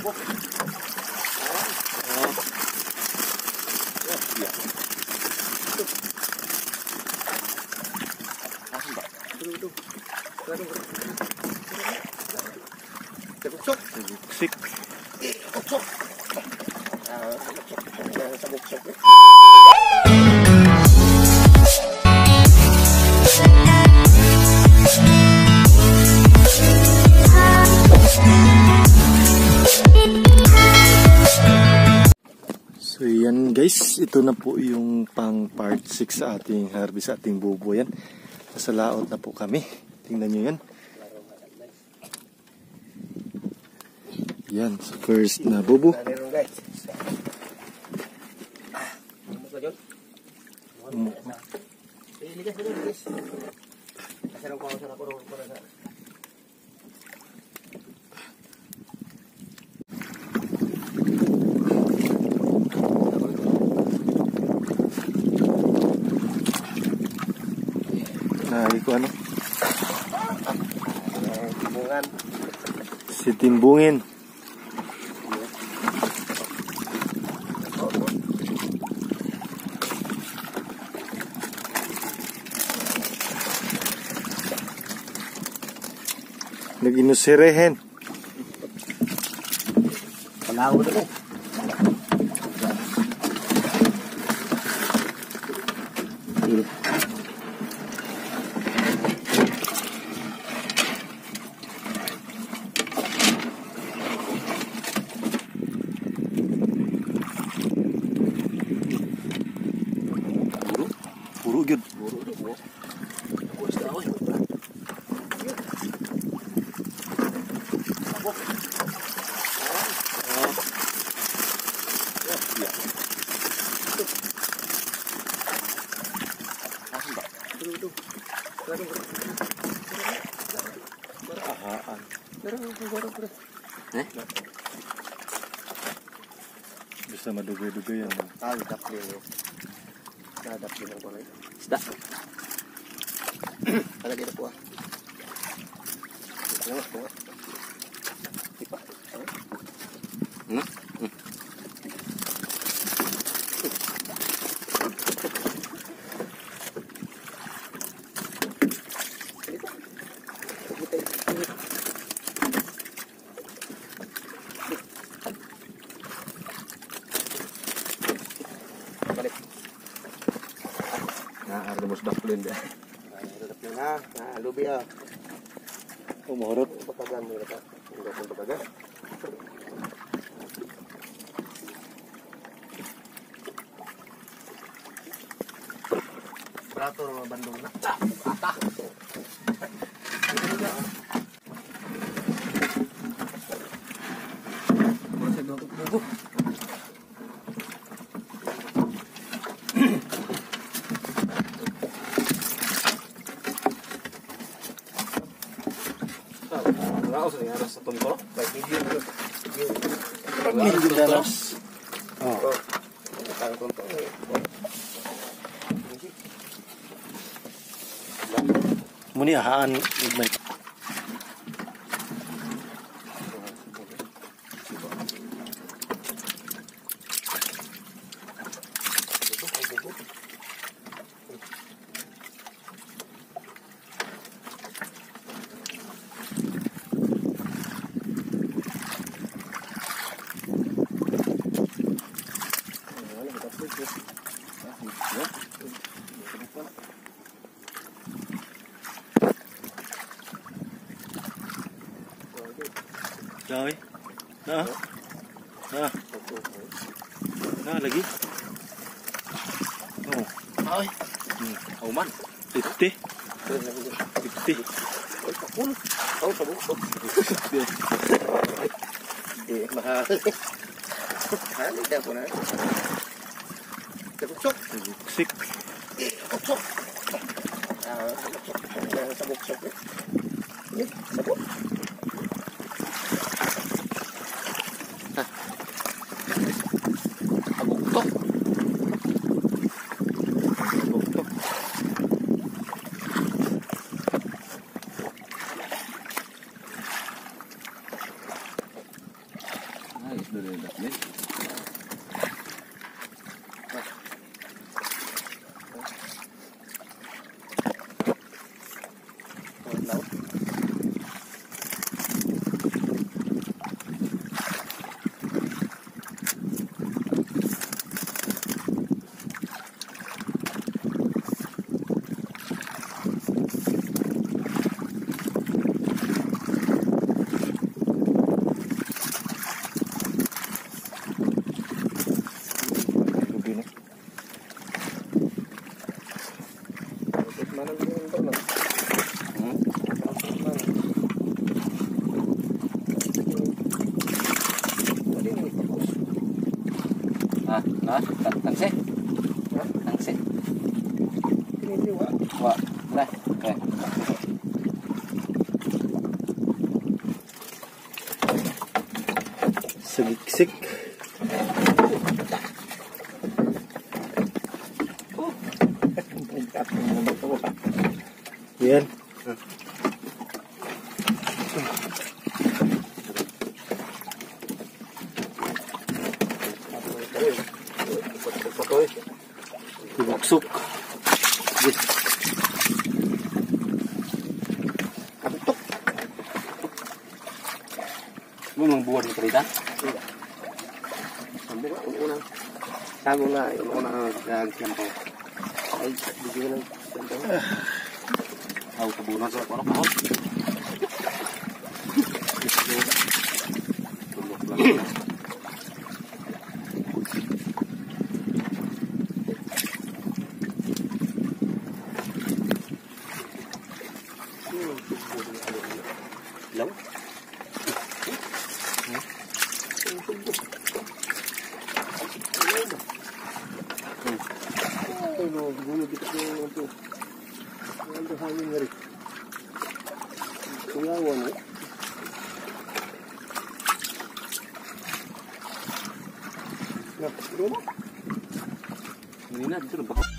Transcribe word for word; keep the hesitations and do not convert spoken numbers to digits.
Sabok. Oh. Oh, iya. Langsung, Pak. Aduh, aduh. Aduh. Sabok-sok. Sabok-sik. Eh, sabok-sok. Ah, sabok-sok. Sabok-sok. So yan guys, ito na po yung pang part six sa ating harvest, ating bubo yan. Nasa laot na po kami. Tingnan nyo yan. Yan, so first na bubo. Nah, itu ano? Timbungan. Si Timbungin. Nag-inusirehin. Panaw na ko. Puro gyud. Ahaan. Eh? Bisa madugoy-dugoy yan. Ah, dap din. Nadap din ang kulay. Isda. Palagi na po ah. Ito po ah. Ipa. Hmm? Hmm. Balik. Nah, ada mus daplin deh. Nah, daplin na, nah, lubi ah. Umurot. Patagan mo ito. Hindi ko patagan. Operator Bandung na. Ata. Masih duduk-duduk. Laos ni aras sa tungkol. Like medium good. Medium dalas. Oh. Ang tungkol. Muni ahaan may Dawai. Nah. Nah. Nah lagi. Oh. Ay. Hmm. Auman. Titi. Titi. Oh, kapul. Oh, sabuk. Eh, mahal. Mahal dah pun eh. Sabuk-sok. Sabok-sik. Eh, sabuk-sok. Ah, sabuk-sok. Sabuk-sok. Eh, sabuk. dari dasarnya. Ah, ah, tangse. Tangse. Ini juga. Wah, lah, oke. Segiksik. Yan. Dibuksuk. Kaputok. Lu membuat cerita? Sambung lah, unang. Sambung lah, unang yang tempo. Ay, bigyan lang tempo. Tahu kebunan sa parang kahon. Tulog lang. Law. Ay, no, gulo dito ko ito. Ano hangin nga rin. Kuyawan eh. Nah, rumah. Ini na dito ba?